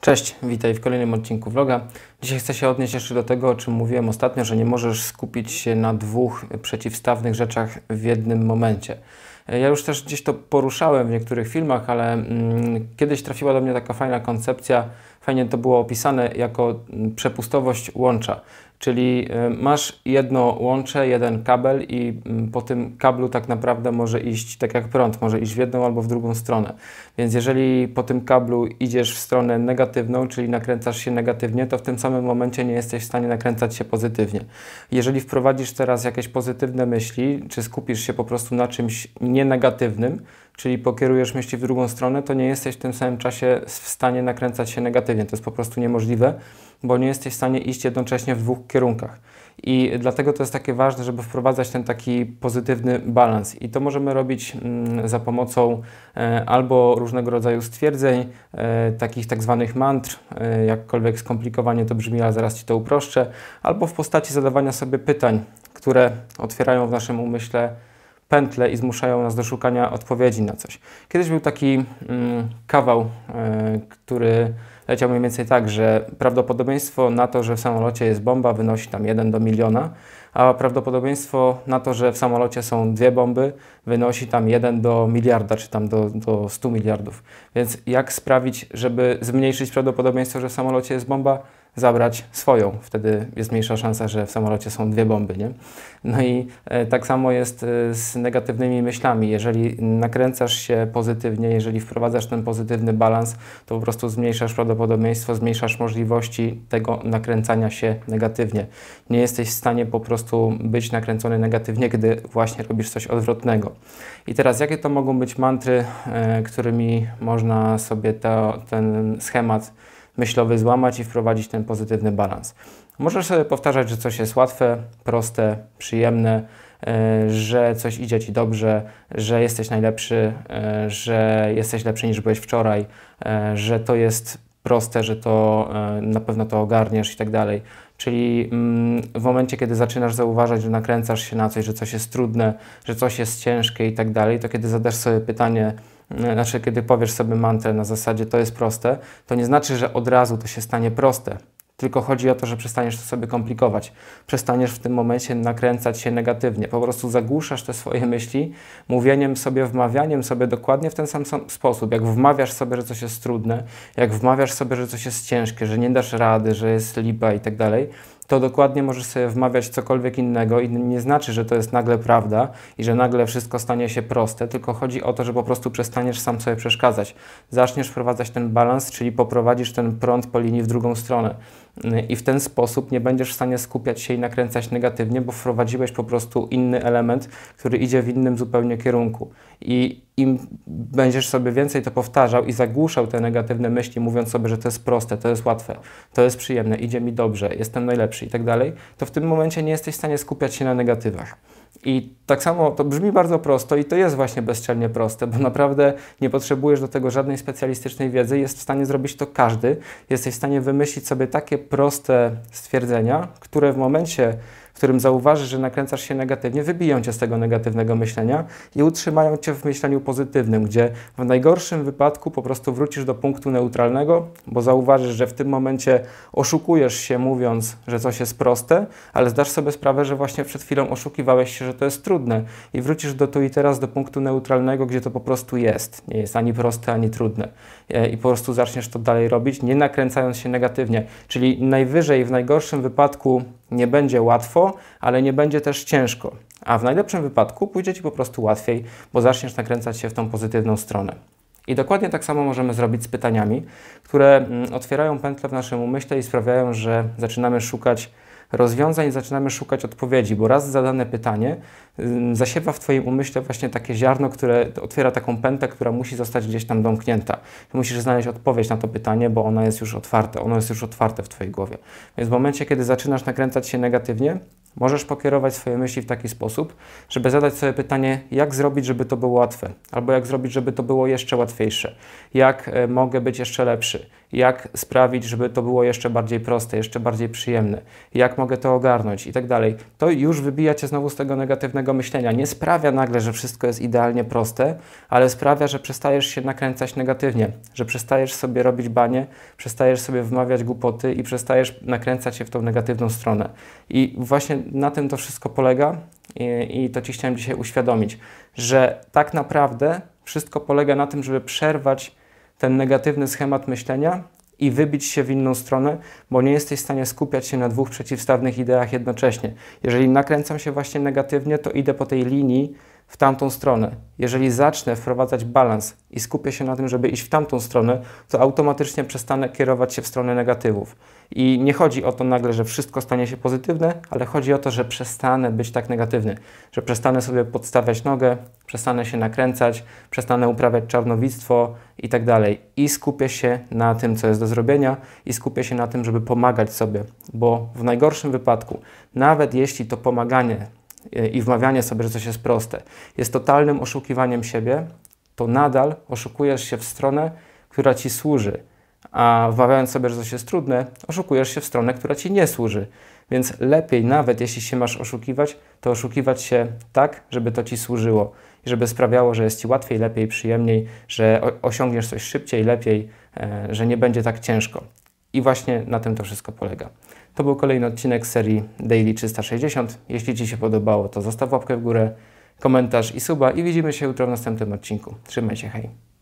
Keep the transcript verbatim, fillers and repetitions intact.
Cześć, witaj w kolejnym odcinku vloga. Dzisiaj chcę się odnieść jeszcze do tego, o czym mówiłem ostatnio, że nie możesz skupić się na dwóch przeciwstawnych rzeczach w jednym momencie. Ja już też gdzieś to poruszałem w niektórych filmach, ale mm, kiedyś trafiła do mnie taka fajna koncepcja, fajnie to było opisane jako przepustowość łącza. Czyli masz jedno łącze, jeden kabel i po tym kablu tak naprawdę może iść tak jak prąd, może iść w jedną albo w drugą stronę. Więc jeżeli po tym kablu idziesz w stronę negatywną, czyli nakręcasz się negatywnie, to w tym samym momencie nie jesteś w stanie nakręcać się pozytywnie. Jeżeli wprowadzisz teraz jakieś pozytywne myśli, czy skupisz się po prostu na czymś nienegatywnym, czyli pokierujesz myśli w drugą stronę, to nie jesteś w tym samym czasie w stanie nakręcać się negatywnie. To jest po prostu niemożliwe, bo nie jesteś w stanie iść jednocześnie w dwóch kierunkach. I dlatego to jest takie ważne, żeby wprowadzać ten taki pozytywny balans. I to możemy robić mm, za pomocą e, albo różnego rodzaju stwierdzeń, e, takich tak zwanych mantr, e, jakkolwiek skomplikowanie to brzmi, ale zaraz Ci to uproszczę, albo w postaci zadawania sobie pytań, które otwierają w naszym umyśle pętle i zmuszają nas do szukania odpowiedzi na coś. Kiedyś był taki mm, kawał, e, który leciał mniej więcej tak, że prawdopodobieństwo na to, że w samolocie jest bomba, wynosi tam jeden do miliona, a prawdopodobieństwo na to, że w samolocie są dwie bomby, wynosi tam jeden do miliarda, czy tam do, do stu miliardów. Więc jak sprawić, żeby zmniejszyć prawdopodobieństwo, że w samolocie jest bomba? Zabrać swoją. Wtedy jest mniejsza szansa, że w samolocie są dwie bomby, nie? No i e, tak samo jest e, z negatywnymi myślami. Jeżeli nakręcasz się pozytywnie, jeżeli wprowadzasz ten pozytywny balans, to po prostu zmniejszasz prawdopodobieństwo, zmniejszasz możliwości tego nakręcania się negatywnie. Nie jesteś w stanie po prostu być nakręcony negatywnie, gdy właśnie robisz coś odwrotnego. I teraz jakie to mogą być mantry, e, którymi można sobie to, ten schemat myślowy złamać i wprowadzić ten pozytywny balans. Możesz sobie powtarzać, że coś jest łatwe, proste, przyjemne, yy, że coś idzie Ci dobrze, że jesteś najlepszy, yy, że jesteś lepszy niż byłeś wczoraj, yy, że to jest proste, że to yy, na pewno to ogarniesz i tak dalej. Czyli yy, w momencie, kiedy zaczynasz zauważać, że nakręcasz się na coś, że coś jest trudne, że coś jest ciężkie i tak dalej, to kiedy zadasz sobie pytanie, znaczy, kiedy powiesz sobie mantrę na zasadzie to jest proste, to nie znaczy, że od razu to się stanie proste. Tylko chodzi o to, że przestaniesz to sobie komplikować. Przestaniesz w tym momencie nakręcać się negatywnie. Po prostu zagłuszasz te swoje myśli mówieniem sobie, wmawianiem sobie dokładnie w ten sam sposób. Jak wmawiasz sobie, że coś jest trudne, jak wmawiasz sobie, że coś jest ciężkie, że nie dasz rady, że jest lipa i tak dalej, to dokładnie możesz sobie wmawiać cokolwiek innego i nie znaczy, że to jest nagle prawda i że nagle wszystko stanie się proste, tylko chodzi o to, że po prostu przestaniesz sam sobie przeszkadzać. Zaczniesz wprowadzać ten balans, czyli poprowadzisz ten prąd po linii w drugą stronę i w ten sposób nie będziesz w stanie skupiać się i nakręcać negatywnie, bo wprowadziłeś po prostu inny element, który idzie w innym zupełnie kierunku. I im będziesz sobie więcej to powtarzał i zagłuszał te negatywne myśli, mówiąc sobie, że to jest proste, to jest łatwe, to jest przyjemne, idzie mi dobrze, jestem najlepszy i tak dalej, to w tym momencie nie jesteś w stanie skupiać się na negatywach. I tak samo to brzmi bardzo prosto i to jest właśnie bezczelnie proste, bo naprawdę nie potrzebujesz do tego żadnej specjalistycznej wiedzy, jest w stanie zrobić to każdy. Jesteś w stanie wymyślić sobie takie proste stwierdzenia, które w momencie, w którym zauważysz, że nakręcasz się negatywnie, wybiją Cię z tego negatywnego myślenia i utrzymają Cię w myśleniu pozytywnym, gdzie w najgorszym wypadku po prostu wrócisz do punktu neutralnego, bo zauważysz, że w tym momencie oszukujesz się mówiąc, że coś jest proste, ale zdasz sobie sprawę, że właśnie przed chwilą oszukiwałeś się, że to jest trudne i wrócisz do tu i teraz do punktu neutralnego, gdzie to po prostu jest. Nie jest ani proste, ani trudne. I po prostu zaczniesz to dalej robić, nie nakręcając się negatywnie. Czyli najwyżej w najgorszym wypadku nie będzie łatwo, ale nie będzie też ciężko. A w najlepszym wypadku pójdzie Ci po prostu łatwiej, bo zaczniesz nakręcać się w tą pozytywną stronę. I dokładnie tak samo możemy zrobić z pytaniami, które otwierają pętle w naszym umyśle i sprawiają, że zaczynamy szukać rozwiązań, zaczynamy szukać odpowiedzi, bo raz zadane pytanie y, zasiewa w Twoim umyśle właśnie takie ziarno, które otwiera taką pętlę, która musi zostać gdzieś tam domknięta. Ty musisz znaleźć odpowiedź na to pytanie, bo ona jest już otwarte, ono jest już otwarte w Twojej głowie. Więc w momencie, kiedy zaczynasz nakręcać się negatywnie, możesz pokierować swoje myśli w taki sposób, żeby zadać sobie pytanie, jak zrobić, żeby to było łatwe, albo jak zrobić, żeby to było jeszcze łatwiejsze, jak y, mogę być jeszcze lepszy. jak sprawić, żeby to było jeszcze bardziej proste, jeszcze bardziej przyjemne, jak mogę to ogarnąć i tak dalej. To już wybija Cię znowu z tego negatywnego myślenia. Nie sprawia nagle, że wszystko jest idealnie proste, ale sprawia, że przestajesz się nakręcać negatywnie, że przestajesz sobie robić banie, przestajesz sobie wmawiać głupoty i przestajesz nakręcać się w tą negatywną stronę. I właśnie na tym to wszystko polega i, i to Ci chciałem dzisiaj uświadomić, że tak naprawdę wszystko polega na tym, żeby przerwać ten negatywny schemat myślenia i wybić się w inną stronę, bo nie jesteś w stanie skupiać się na dwóch przeciwstawnych ideach jednocześnie. Jeżeli nakręcam się właśnie negatywnie, to idę po tej linii w tamtą stronę. Jeżeli zacznę wprowadzać balans i skupię się na tym, żeby iść w tamtą stronę, to automatycznie przestanę kierować się w stronę negatywów. I nie chodzi o to nagle, że wszystko stanie się pozytywne, ale chodzi o to, że przestanę być tak negatywny, że przestanę sobie podstawiać nogę, przestanę się nakręcać, przestanę uprawiać czarnowictwo i tak dalej. I skupię się na tym, co jest do zrobienia i skupię się na tym, żeby pomagać sobie, bo w najgorszym wypadku, nawet jeśli to pomaganie i wmawianie sobie, że coś jest proste, jest totalnym oszukiwaniem siebie, to nadal oszukujesz się w stronę, która Ci służy. A wmawiając sobie, że coś jest trudne, oszukujesz się w stronę, która Ci nie służy. Więc lepiej, nawet jeśli się masz oszukiwać, to oszukiwać się tak, żeby to Ci służyło i żeby sprawiało, że jest Ci łatwiej, lepiej, przyjemniej, że osiągniesz coś szybciej, lepiej, e, że nie będzie tak ciężko. I właśnie na tym to wszystko polega. To był kolejny odcinek z serii Daily trzysta sześćdziesiąt. Jeśli Ci się podobało, to zostaw łapkę w górę, komentarz i suba i widzimy się jutro w następnym odcinku. Trzymaj się, hej!